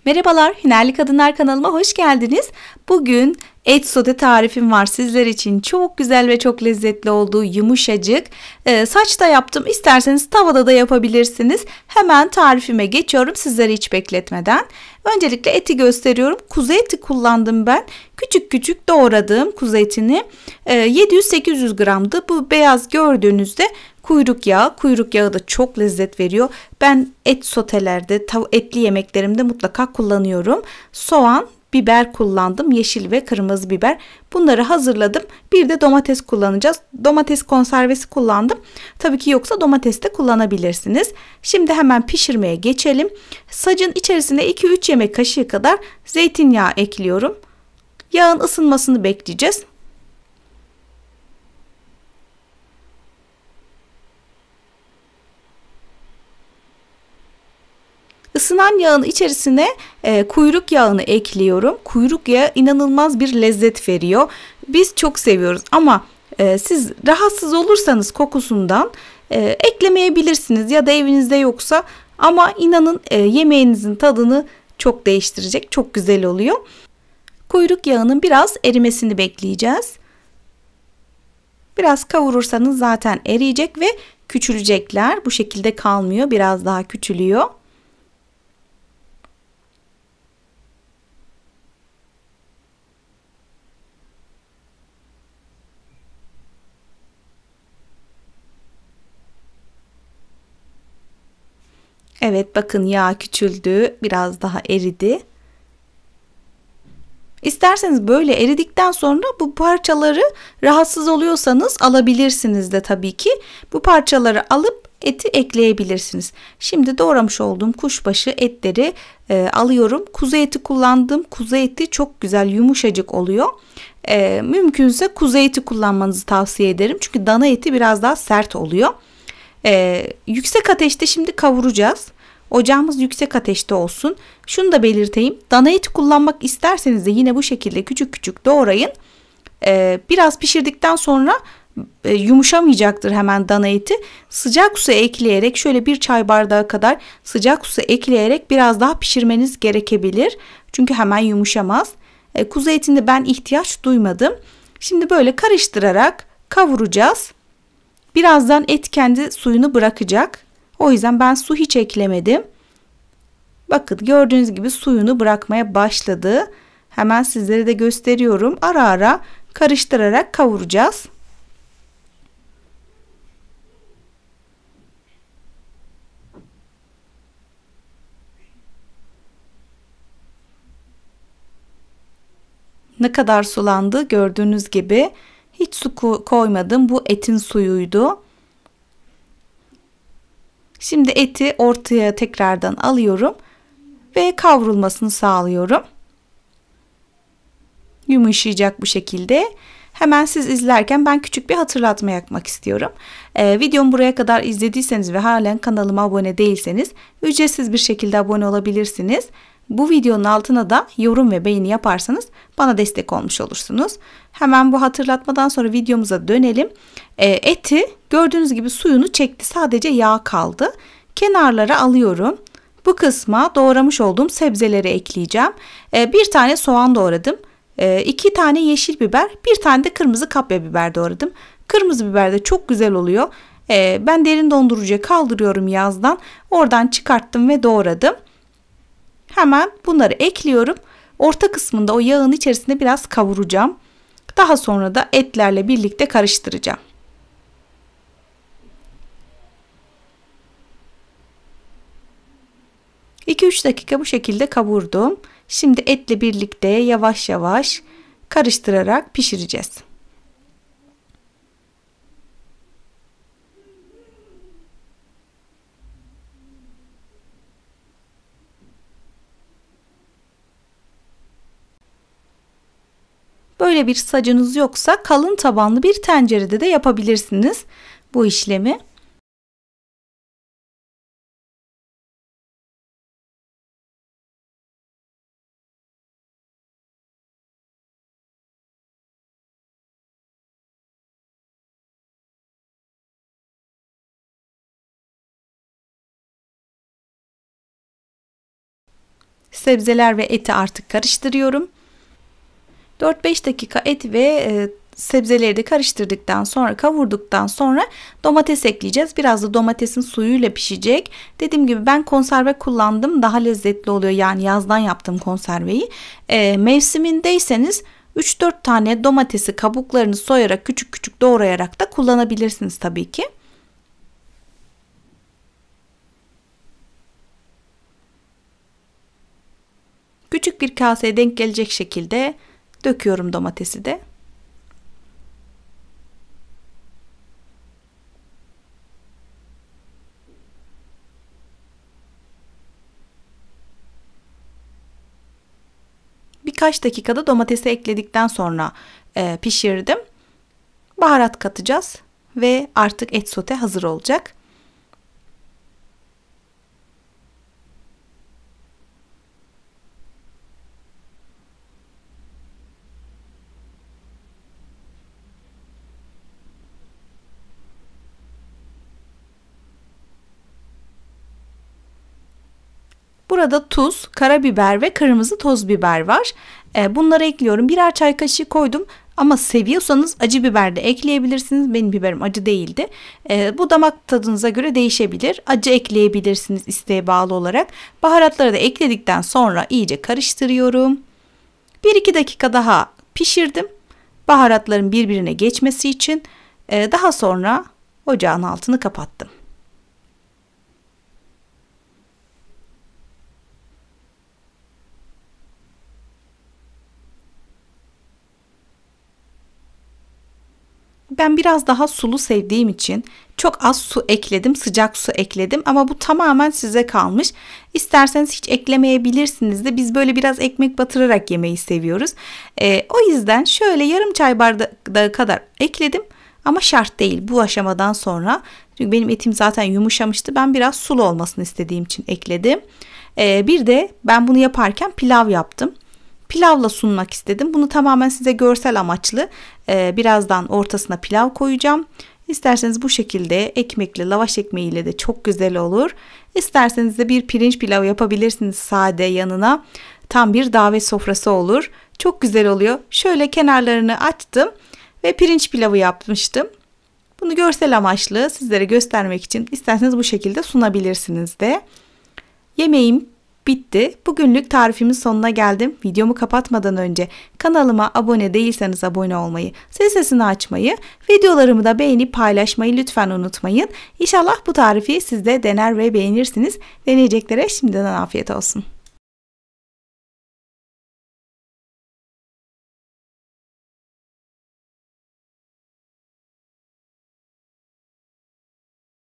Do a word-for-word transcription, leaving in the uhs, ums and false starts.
Merhabalar, Hünerli Kadınlar kanalıma hoş geldiniz. Bugün et sote tarifim var sizler için. Çok güzel ve çok lezzetli olduğu yumuşacık. Ee, saçta yaptım. İsterseniz tavada da yapabilirsiniz. Hemen tarifime geçiyorum sizleri hiç bekletmeden. Öncelikle eti gösteriyorum. Kuzu eti kullandım ben. Küçük küçük doğradığım kuzu etini. Ee, yedi yüz sekiz yüz gramdı. Bu beyaz gördüğünüzde kuyruk yağı. Kuyruk yağı da çok lezzet veriyor. Ben et sotelerde, etli yemeklerimde mutlaka kullanıyorum. Soğan, biber kullandım. Yeşil ve kırmızı biber. Bunları hazırladım. Bir de domates kullanacağız. Domates konservesi kullandım. Tabii ki yoksa domates de kullanabilirsiniz. Şimdi hemen pişirmeye geçelim. Sacın içerisine iki üç yemek kaşığı kadar zeytinyağı ekliyorum. Yağın ısınmasını bekleyeceğiz. Isınan yağın içerisine e, kuyruk yağını ekliyorum. Kuyruk yağı inanılmaz bir lezzet veriyor. Biz çok seviyoruz ama e, siz rahatsız olursanız kokusundan e, eklemeyebilirsiniz ya da evinizde yoksa, ama inanın e, yemeğinizin tadını çok değiştirecek. Çok güzel oluyor. Kuyruk yağının biraz erimesini bekleyeceğiz. Biraz kavurursanız zaten eriyecek ve küçülecekler. Bu şekilde kalmıyor. Biraz daha küçülüyor. Evet, bakın yağ küçüldü, biraz daha eridi. İsterseniz böyle eridikten sonra bu parçaları, rahatsız oluyorsanız alabilirsiniz de tabii ki. Bu parçaları alıp eti ekleyebilirsiniz. Şimdi doğramış olduğum kuşbaşı etleri e, alıyorum. Kuzu eti kullandım. Kuzu eti çok güzel yumuşacık oluyor. E, mümkünse kuzu eti kullanmanızı tavsiye ederim. Çünkü dana eti biraz daha sert oluyor. Ee, yüksek ateşte şimdi kavuracağız. Ocağımız yüksek ateşte olsun. Şunu da belirteyim. Dana eti kullanmak isterseniz de yine bu şekilde küçük küçük doğrayın. Ee, biraz pişirdikten sonra e, yumuşamayacaktır hemen dana eti. Sıcak su ekleyerek, şöyle bir çay bardağı kadar sıcak su ekleyerek biraz daha pişirmeniz gerekebilir. Çünkü hemen yumuşamaz. E, kuzu etinde ben ihtiyaç duymadım. Şimdi böyle karıştırarak kavuracağız. Birazdan et kendi suyunu bırakacak. O yüzden ben su hiç eklemedim. Bakın gördüğünüz gibi suyunu bırakmaya başladı. Hemen sizlere de gösteriyorum. Ara ara karıştırarak kavuracağız. Ne kadar sulandı gördüğünüz gibi. Hiç su koymadım. Bu etin suyuydu. Şimdi eti ortaya tekrardan alıyorum ve kavrulmasını sağlıyorum. Yumuşayacak bu şekilde. Hemen siz izlerken ben küçük bir hatırlatma yapmak istiyorum. Ee, videomu buraya kadar izlediyseniz ve halen kanalıma abone değilseniz ücretsiz bir şekilde abone olabilirsiniz. Bu videonun altına da yorum ve beğeni yaparsanız bana destek olmuş olursunuz. Hemen bu hatırlatmadan sonra videomuza dönelim. E, eti gördüğünüz gibi suyunu çekti. Sadece yağ kaldı. Kenarlara alıyorum. Bu kısma doğramış olduğum sebzeleri ekleyeceğim. E, bir tane soğan doğradım. E, iki tane yeşil biber, bir tane de kırmızı kapya biber doğradım. Kırmızı biber de çok güzel oluyor. E, ben derin dondurucuya kaldırıyorum yazdan. Oradan çıkarttım ve doğradım. Hemen bunları ekliyorum. Orta kısmında o yağın içerisinde biraz kavuracağım. Daha sonra da etlerle birlikte karıştıracağım. iki üç dakika bu şekilde kavurdum. Şimdi etle birlikte yavaş yavaş karıştırarak pişireceğiz. Böyle bir sacınız yoksa kalın tabanlı bir tencerede de yapabilirsiniz bu işlemi. sebzeler ve eti artık karıştırıyorum. dört beş dakika et ve e, sebzeleri de karıştırdıktan sonra, kavurduktan sonra domates ekleyeceğiz. Biraz da domatesin suyuyla pişecek. Dediğim gibi ben konserve kullandım. Daha lezzetli oluyor. Yani yazdan yaptım konserveyi. E, mevsimindeyseniz üç dört tane domatesi kabuklarını soyarak, küçük küçük doğrayarak da kullanabilirsiniz tabii ki. Küçük bir kaseye denk gelecek şekilde döküyorum domatesi de. Birkaç dakikada domatesi ekledikten sonra e, pişirdim. Baharat katacağız ve artık et sote hazır olacak. Burada tuz, karabiber ve kırmızı toz biber var. Bunları ekliyorum. Birer çay kaşığı koydum. Ama seviyorsanız acı biber de ekleyebilirsiniz. Benim biberim acı değildi. Bu damak tadınıza göre değişebilir. Acı ekleyebilirsiniz isteğe bağlı olarak. Baharatları da ekledikten sonra iyice karıştırıyorum. bir iki dakika daha pişirdim. Baharatların birbirine geçmesi için. Daha sonra ocağın altını kapattım. Ben biraz daha sulu sevdiğim için çok az su ekledim, sıcak su ekledim ama bu tamamen size kalmış. İsterseniz hiç eklemeyebilirsiniz de biz böyle biraz ekmek batırarak yemeyi seviyoruz. Ee, o yüzden şöyle yarım çay bardağı kadar ekledim ama şart değil bu aşamadan sonra. Çünkü benim etim zaten yumuşamıştı. Ben biraz sulu olmasını istediğim için ekledim. Ee, bir de ben bunu yaparken pilav yaptım. Pilavla sunmak istedim. Bunu tamamen size görsel amaçlı e, birazdan ortasına pilav koyacağım. İsterseniz bu şekilde ekmekle, lavaş ekmeğiyle de çok güzel olur. İsterseniz de bir pirinç pilavı yapabilirsiniz sade yanına. Tam bir davet sofrası olur. Çok güzel oluyor. Şöyle kenarlarını açtım ve pirinç pilavı yapmıştım. Bunu görsel amaçlı sizlere göstermek için isterseniz bu şekilde sunabilirsiniz de. Yemeğim bitti. Bugünlük tarifimin sonuna geldim. Videomu kapatmadan önce kanalıma abone değilseniz abone olmayı, zil sesini açmayı, videolarımı da beğenip paylaşmayı lütfen unutmayın. İnşallah bu tarifi siz de dener ve beğenirsiniz. Deneyeceklere şimdiden afiyet olsun.